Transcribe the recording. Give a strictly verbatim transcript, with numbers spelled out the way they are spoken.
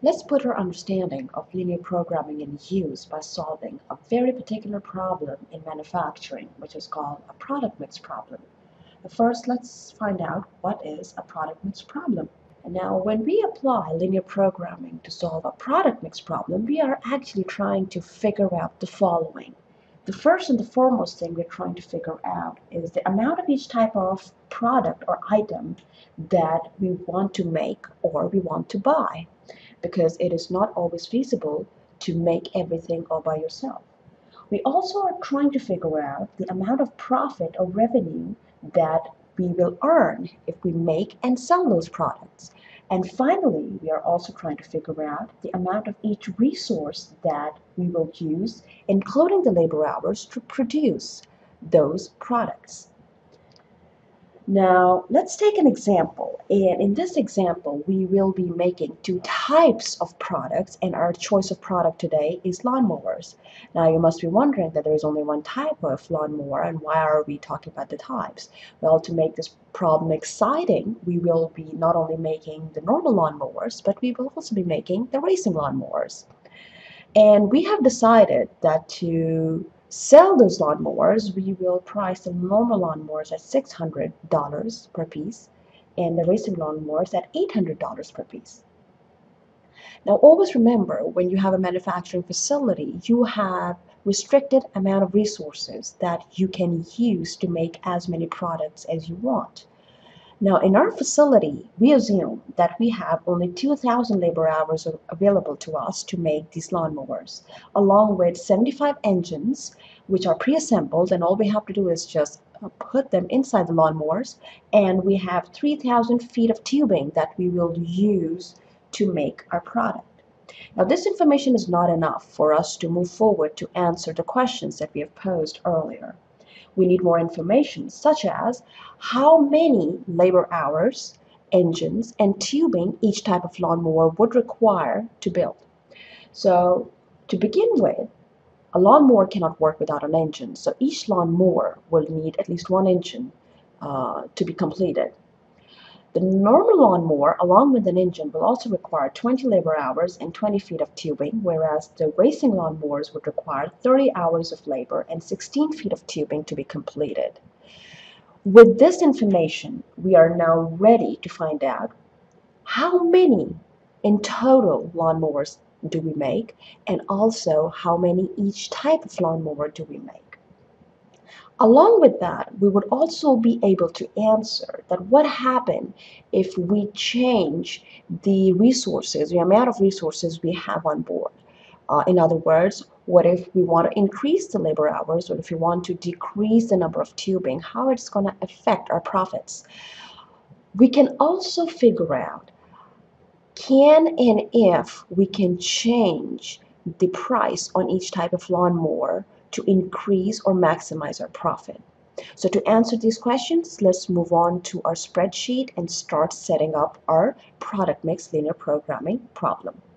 Let's put our understanding of linear programming in use by solving a very particular problem in manufacturing, which is called a product mix problem. But first, let's find out what is a product mix problem. And now, when we apply linear programming to solve a product mix problem, we are actually trying to figure out the following. The first and the foremost thing we're trying to figure out is the amount of each type of product or item that we want to make or we want to buy, because it is not always feasible to make everything all by yourself. We also are trying to figure out the amount of profit or revenue that we will earn if we make and sell those products. And finally, we are also trying to figure out the amount of each resource that we will use, including the labor hours, to produce those products. Now, let's take an example. And in this example, we will be making two types of products, and our choice of product today is lawnmowers. Now, you must be wondering that there is only one type of lawnmower, and why are we talking about the types? Well, to make this problem exciting, we will be not only making the normal lawnmowers, but we will also be making the racing lawnmowers. And we have decided that to sell those lawnmowers, we will price the normal lawnmowers at six hundred dollars per piece and the racing lawnmowers at eight hundred dollars per piece. Now, always remember, when you have a manufacturing facility, you have restricted amount of resources that you can use to make as many products as you want. Now, in our facility, we assume that we have only two thousand labor hours available to us to make these lawnmowers, along with seventy-five engines, which are pre-assembled, and all we have to do is just put them inside the lawnmowers, and we have three thousand feet of tubing that we will use to make our product. Now, this information is not enough for us to move forward to answer the questions that we have posed earlier. We need more information, such as how many labor hours, engines, and tubing each type of lawnmower would require to build. So, to begin with, a lawnmower cannot work without an engine, so each lawnmower will need at least one engine uh, to be completed. The normal lawnmower, along with an engine, will also require twenty labor hours and twenty feet of tubing, whereas the racing lawnmowers would require thirty hours of labor and sixteen feet of tubing to be completed. With this information, we are now ready to find out how many in total lawnmowers do we make, and also how many each type of lawnmower do we make. Along with that, we would also be able to answer that what happens if we change the resources, the amount of resources we have on board. Uh, in other words, what if we want to increase the labor hours, or if we want to decrease the number of tubing, how it's going to affect our profits. We can also figure out can and if we can change the price on each type of lawnmower to increase or maximize our profit. So to answer these questions, let's move on to our spreadsheet and start setting up our product mix linear programming problem.